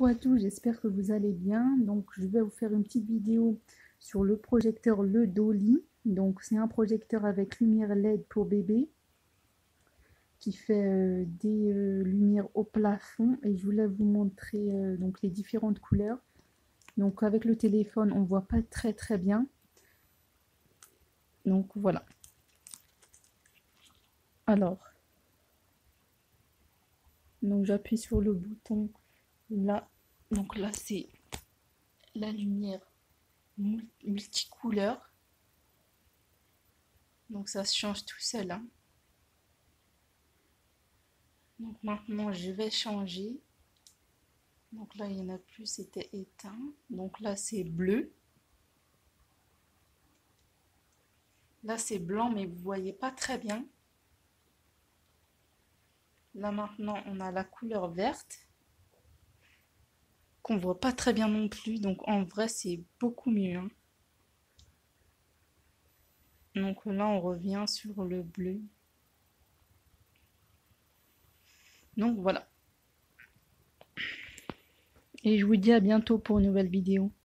Coucou à tous, j'espère que vous allez bien. Donc je vais vous faire une petite vidéo sur le projecteur Le Dolly. Donc c'est un projecteur avec lumière LED pour bébé qui fait des lumières au plafond et je voulais vous montrer donc les différentes couleurs. Donc avec le téléphone on voit pas très bien. Donc voilà. Alors, donc j'appuie sur le bouton là. Donc là c'est la lumière multicouleur. Donc ça se change tout seul, hein. Donc maintenant je vais changer. Donc là il n'y en a plus, c'était éteint. Donc là c'est bleu. Là c'est blanc mais vous voyez pas très bien. Là maintenant on a la couleur verte qu'on voit pas très bien non plus. Donc en vrai c'est beaucoup mieux, hein. Donc là on revient sur le bleu. Donc voilà. Et je vous dis à bientôt pour une nouvelle vidéo.